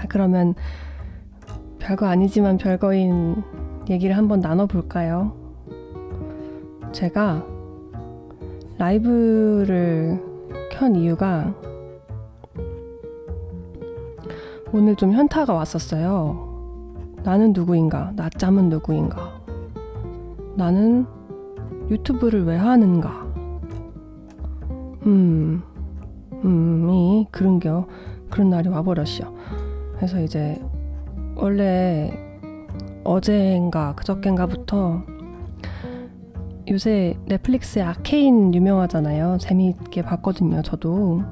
자, 그러면 별거 아니지만 별거인 얘기를 한번 나눠볼까요? 제가 라이브를 켠 이유가 오늘 좀 현타가 왔었어요. 나는 누구인가? 낮잠은 누구인가? 나는 유튜브를 왜 하는가? 그런 날이 와버렸어. 그래서 이제 원래 어제인가 그저껜가부터 요새 넷플릭스에 아케인 유명하잖아요. 재미있게 봤거든요, 저도.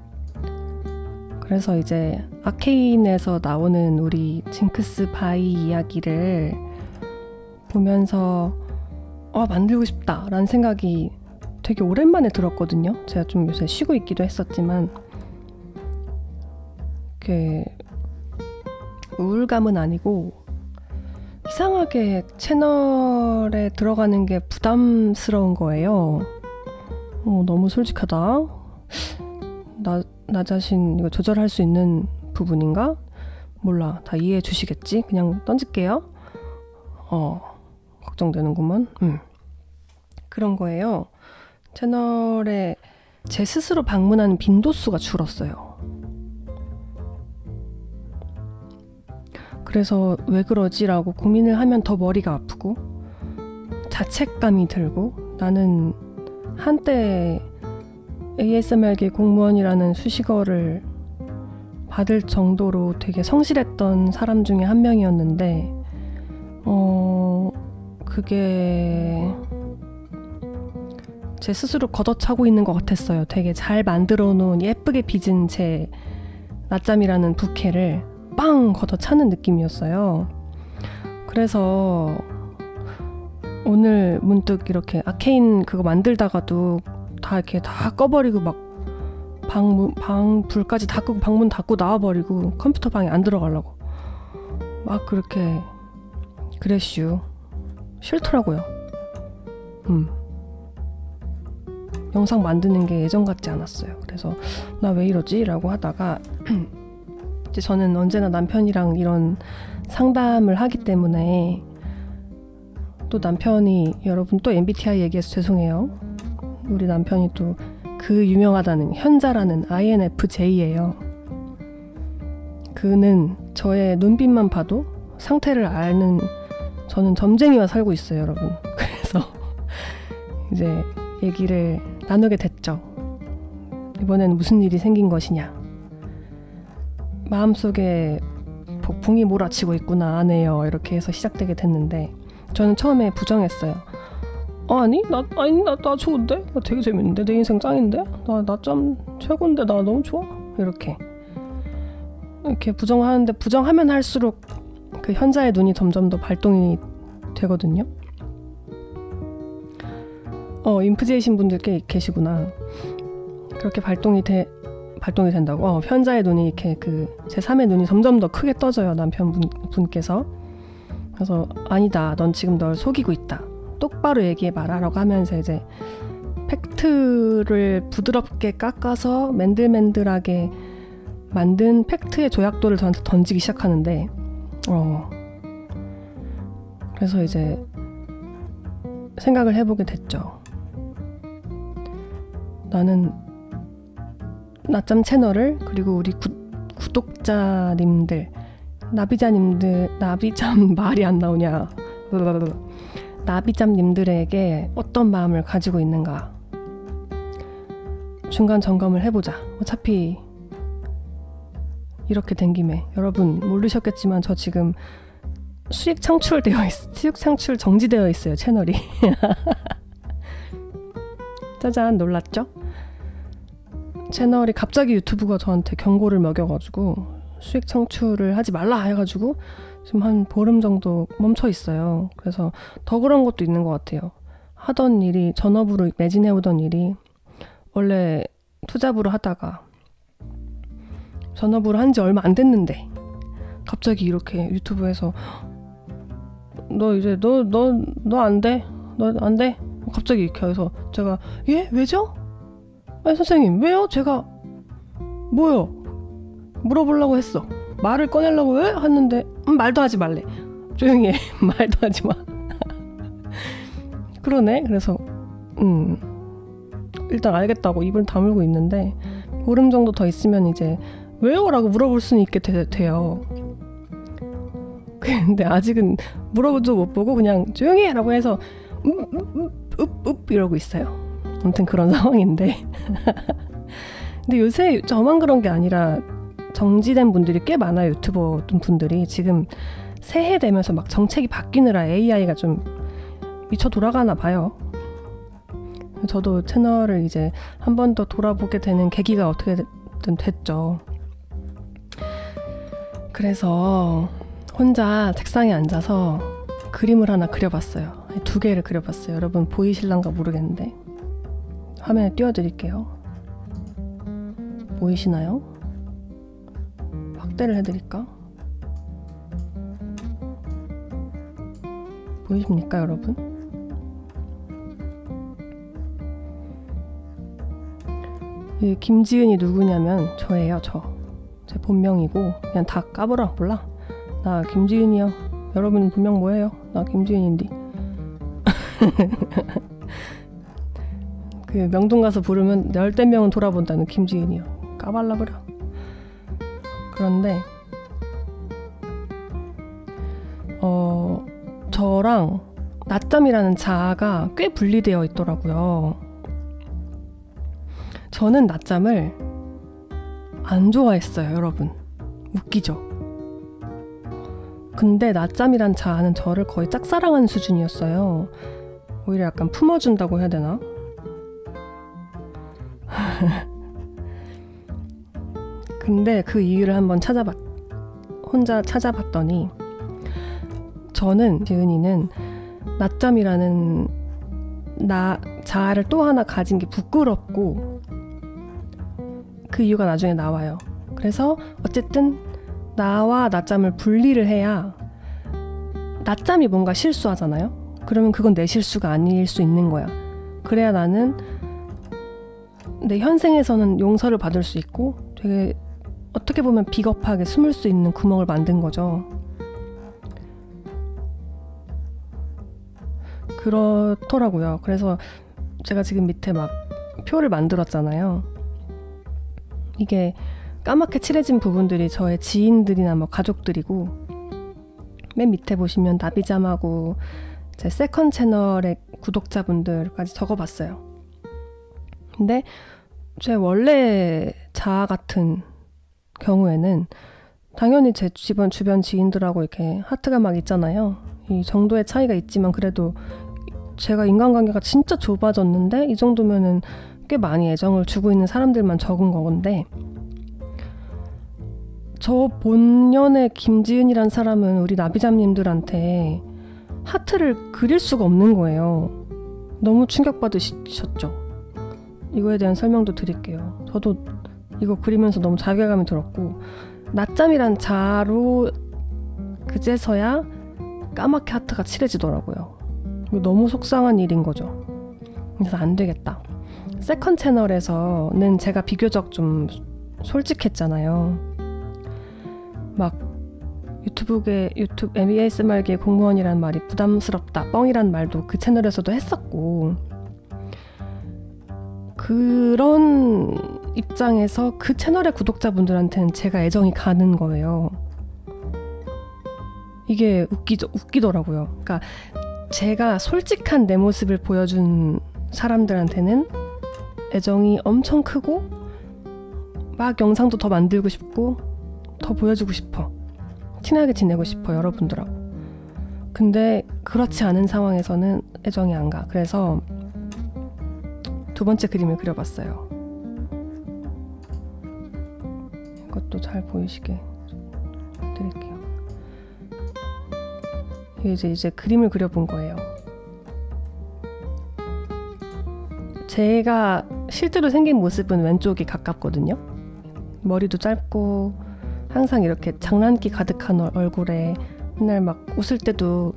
그래서 이제 아케인에서 나오는 우리 징크스 바이 이야기를 보면서 만들고 싶다라는 생각이 되게 오랜만에 들었거든요. 제가 좀 요새 쉬고 있기도 했었지만 우울감은 아니고 이상하게 채널에 들어가는 게 부담스러운 거예요. 너무 솔직하다. 나 자신 이거 조절할 수 있는 부분인가? 몰라. 다 이해해 주시겠지? 그냥 던질게요. 걱정되는구만. 그런 거예요. 채널에 제 스스로 방문하는 빈도수가 줄었어요. 그래서 왜 그러지라고 고민을 하면 더 머리가 아프고 자책감이 들고, 나는 한때 ASMR계 공무원이라는 수식어를 받을 정도로 되게 성실했던 사람 중에 한 명이었는데 그게 제 스스로 걷어차고 있는 것 같았어요. 되게 잘 만들어 놓은 예쁘게 빚은 제 낮잠이라는 부캐를 빵 걷어차는 느낌이었어요. 그래서 오늘 문득 이렇게 아케인 그거 만들다가도 이렇게 다 꺼버리고 막 방 불까지 다 끄고 방문 닫고 나와버리고 컴퓨터 방에 안 들어가려고 막 그렇게 그랬슈. 싫더라고요. 영상 만드는 게 예전 같지 않았어요. 그래서 나 왜 이러지? 라고 하다가 이제 저는 언제나 남편이랑 이런 상담을 하기 때문에, 또 남편이, 여러분 또 MBTI 얘기해서 죄송해요. 우리 남편이 또 그 유명하다는 현자라는 INFJ예요. 그는 저의 눈빛만 봐도 상태를 아는, 저는 점쟁이와 살고 있어요, 여러분. 그래서 이제 얘기를 나누게 됐죠. 이번엔 무슨 일이 생긴 것이냐. 마음속에 폭풍이 몰아치고 있구나, 아네요. 이렇게 해서 시작되게 됐는데, 저는 처음에 부정했어요. 나 좋은데? 나 되게 재밌는데? 내 인생 짱인데? 나 참 최고인데? 나 너무 좋아? 이렇게 부정하는데, 부정하면 할수록 그 현자의 눈이 점점 더 발동이 되거든요. 인프제이신 분들 꽤 계시구나. 그렇게 발동이 된다고. 현자의 눈이 이렇게 제3의 눈이 점점 더 크게 떠져요, 남편분께서. 그래서 아니다, 넌 지금 널 속이고 있다, 똑바로 얘기해봐라 라고 하면서 이제 팩트를 부드럽게 깎아서 맨들맨들하게 만든 팩트의 조약돌을 저한테 던지기 시작하는데, 그래서 이제 생각을 해보게 됐죠. 나는 낮잠 채널을, 그리고 우리 구독자님들, 나비잠 말이 안 나오냐. 나비잠님들에게 어떤 마음을 가지고 있는가. 중간 점검을 해보자. 어차피 이렇게 된 김에, 여러분 모르셨겠지만 저 지금 수익 창출 정지되어 있어요, 채널이. 짜잔, 놀랐죠? 채널이 갑자기 유튜브가 저한테 경고를 먹여가지고 수익 창출을 하지 말라 해가지고 지금 한 보름 정도 멈춰 있어요. 그래서 더 그런 것도 있는 것 같아요. 하던 일이, 전업으로 매진해오던 일이, 원래 투잡으로 하다가 전업으로 한 지 얼마 안 됐는데 갑자기 이렇게 유튜브에서 너 안 돼? 너 안 돼? 갑자기 이렇게 해서 제가, 예? 왜죠? 아니 선생님, 왜요? 제가 뭐요? 물어보려고 했어. 말을 꺼내려고 왜? 했는데 말도 하지 말래. 조용히 해. 말도 하지 마. 그러네. 그래서 일단 알겠다고 입을 다물고 있는데 보름 정도 더 있으면 이제 왜요? 라고 물어볼 수는 있게 돼요. 근데 아직은 물어보도 못 보고 그냥 조용히 해! 라고 해서 이러고 있어요. 아무튼 그런 상황인데 근데 요새 저만 그런 게 아니라 정지된 분들이 꽤 많아요. 유튜버 분들이 지금 새해 되면서 막 정책이 바뀌느라 AI가 좀 미쳐 돌아가나 봐요. 저도 채널을 이제 한 번 더 돌아보게 되는 계기가 어떻게든 됐죠. 그래서 혼자 책상에 앉아서 그림을 하나 그려봤어요. 2개를 그려봤어요. 여러분 보이실란가 모르겠는데 화면에 띄워드릴게요. 보이시나요? 확대를 해드릴까? 보이십니까 여러분? 이 김지은이 누구냐면 저예요. 제 본명이고 그냥 다 까버려. 몰라. 나 김지은이요. 여러분 본명 뭐예요? 나 김지은인데. 그 명동 가서 부르면 열댓 명은 돌아본다는 김지은이요. 까발라버려. 그런데 저랑 낮잠이라는 자아가 꽤 분리되어 있더라고요. 저는 낮잠을 안 좋아했어요, 여러분. 웃기죠? 근데 낮잠이란 자아는 저를 거의 짝사랑하는 수준이었어요. 오히려 약간 품어준다고 해야 되나? 근데 그 이유를 한번 혼자 찾아봤더니 저는 지은이는 낮잠이라는 자아를 또 하나 가진 게 부끄럽고 그 이유가 나중에 나와요. 그래서 어쨌든 나와 낮잠을 분리를 해야 낮잠이 뭔가 실수하잖아요. 그러면 그건 내 실수가 아닐 수 있는 거야. 그래야 나는 내 현생에서는 용서를 받을 수 있고 되게 어떻게 보면 비겁하게 숨을 수 있는 구멍을 만든 거죠. 그렇더라고요. 그래서 제가 지금 밑에 막 표를 만들었잖아요. 이게 까맣게 칠해진 부분들이 저의 지인들이나 뭐 가족들이고 맨 밑에 보시면 나비잠하고 제 세컨 채널의 구독자분들까지 적어봤어요. 근데 제 원래 자아 같은 경우에는 당연히 제 주변 지인들하고 이렇게 하트가 막 있잖아요. 이 정도의 차이가 있지만 그래도 제가 인간관계가 진짜 좁아졌는데 이 정도면은 꽤 많이 애정을 주고 있는 사람들만 적은 건데 저 본연의 김지은이란 사람은 우리 나비잠님들한테 하트를 그릴 수가 없는 거예요. 너무 충격받으셨죠? 이거에 대한 설명도 드릴게요. 저도 이거 그리면서 너무 자괴감이 들었고 낮잠이란 자로 그제서야 까맣게 하트가 칠해지더라고요. 이거 너무 속상한 일인 거죠. 그래서 안 되겠다. 세컨 채널에서는 제가 비교적 좀 솔직했잖아요. 막 유튜브 ASMR계 공무원이란 말이 부담스럽다, 뻥이란 말도 그 채널에서도 했었고 그런 입장에서 그 채널의 구독자분들한테는 제가 애정이 가는 거예요. 이게 웃기더라고요. 그러니까 제가 솔직한 내 모습을 보여준 사람들한테는 애정이 엄청 크고 막 영상도 더 만들고 싶고 더 보여주고 싶어. 친하게 지내고 싶어, 여러분들하고. 근데 그렇지 않은 상황에서는 애정이 안 가. 그래서 2번째 그림을 그려봤어요. 이것도 잘 보이시게 드릴게요. 이제 그림을 그려본 거예요. 제가 실제로 생긴 모습은 왼쪽이 가깝거든요. 머리도 짧고 항상 이렇게 장난기 가득한 얼굴에 맨날 막 웃을 때도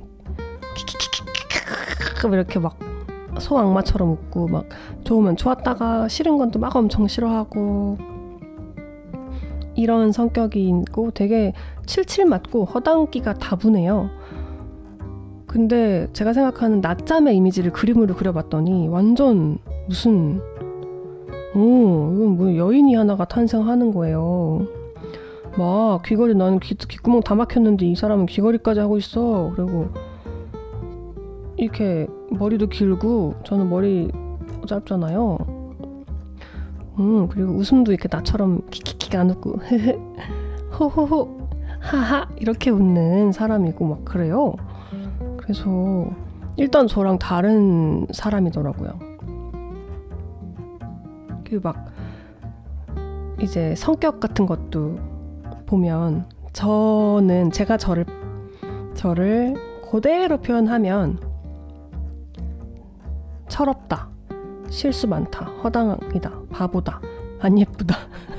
키키키키키키 이렇게 막 소악마처럼 웃고 막 좋으면 좋았다가 싫은 건 또 막 엄청 싫어하고 이런 성격이 있고 되게 칠칠 맞고 허당기가 다분해요. 근데 제가 생각하는 낮잠의 이미지를 그림으로 그려봤더니 완전 무슨 이건 뭐 여인이 하나가 탄생하는 거예요. 막 귀걸이, 나는 귓구멍 다 막혔는데 이 사람은 귀걸이까지 하고 있어. 그리고 이렇게 머리도 길고 저는 머리 짧잖아요. 그리고 웃음도 이렇게 나처럼 키키키가 안 웃고 호호호 하하 이렇게 웃는 사람이고 막 그래요. 그래서 일단 저랑 다른 사람이더라고요. 그 막 이제 성격 같은 것도 보면 제가 저를 그대로 표현하면 철없다, 실수 많다, 허당이다, 바보다, 안 예쁘다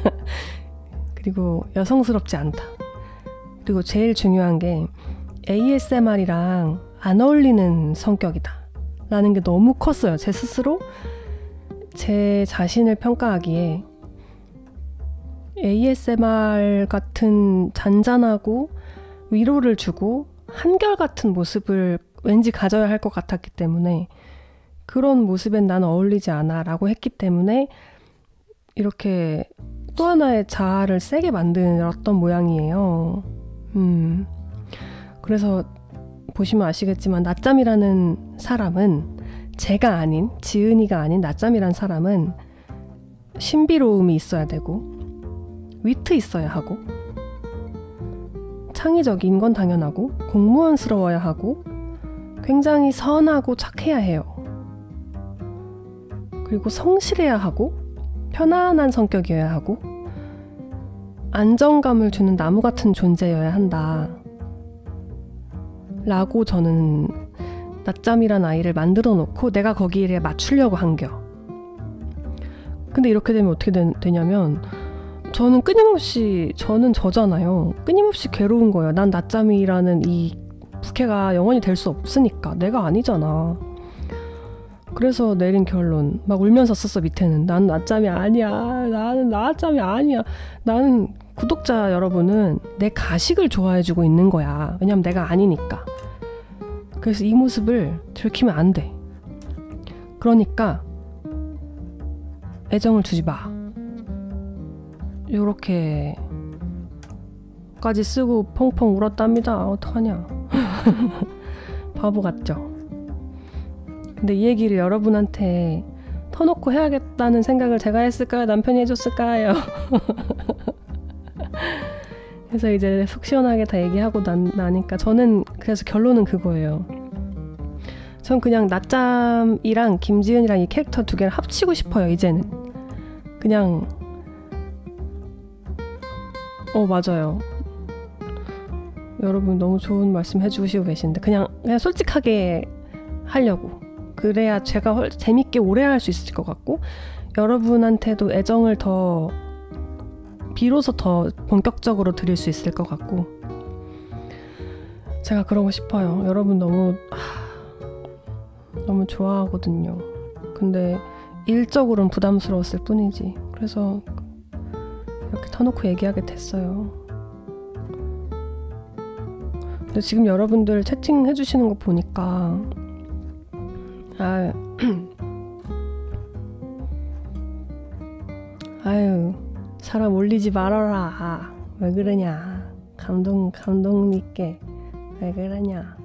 그리고 여성스럽지 않다. 그리고 제일 중요한 게 ASMR이랑 안 어울리는 성격이다 라는 게 너무 컸어요. 제 스스로 제 자신을 평가하기에 ASMR 같은 잔잔하고 위로를 주고 한결같은 모습을 왠지 가져야 할 것 같았기 때문에 그런 모습엔 난 어울리지 않아 라고 했기 때문에 이렇게 또 하나의 자아를 세게 만들었던 모양이에요. 그래서 보시면 아시겠지만 낮잠이라는 사람은 제가 아닌, 지은이가 아닌 낮잠이란 사람은 신비로움이 있어야 되고 위트 있어야 하고 창의적인 건 당연하고 공무원스러워야 하고 굉장히 선하고 착해야 해요. 그리고 성실해야 하고 편안한 성격이어야 하고 안정감을 주는 나무 같은 존재여야 한다 라고 저는 낮잠이란 아이를 만들어 놓고 내가 거기에 맞추려고 한겨. 근데 이렇게 되면 어떻게 되냐면 저는 저는 저잖아요. 끊임없이 괴로운 거예요. 난 낮잠이라는 이 부캐가 영원히 될 수 없으니까. 내가 아니잖아. 그래서 내린 결론 막 울면서 썼어. 밑에는 난 낮잠이 아니야. 나는 낮잠이 아니야. 나는 구독자 여러분은 내 가식을 좋아해주고 있는 거야. 왜냐면 내가 아니니까. 그래서 이 모습을 들키면 안 돼. 그러니까 애정을 주지 마. 요렇게까지 쓰고 펑펑 울었답니다. 어떡하냐. 바보 같죠? 근데 이 얘기를 여러분한테 터놓고 해야겠다는 생각을 제가 했을까요? 남편이 해줬을까요? 그래서 이제 속 시원하게 다 얘기하고 나니까 저는 그래서 결론은 그거예요. 전 그냥 낮잠이랑 김지은이랑 이 캐릭터 두 개를 합치고 싶어요. 이제는 그냥 맞아요. 여러분 너무 좋은 말씀 해주시고 계신데 그냥 솔직하게 하려고. 그래야 제가 재밌게 오래 할 수 있을 것 같고 여러분한테도 애정을 비로소 더 본격적으로 드릴 수 있을 것 같고 제가 그러고 싶어요. 여러분 너무 좋아하거든요. 근데 일적으로는 부담스러웠을 뿐이지. 그래서 이렇게 터놓고 얘기하게 됐어요. 근데 지금 여러분들 채팅해 주시는 거 보니까 아유 사람 올리지 말아라. 왜 그러냐. 감독님께 왜 그러냐.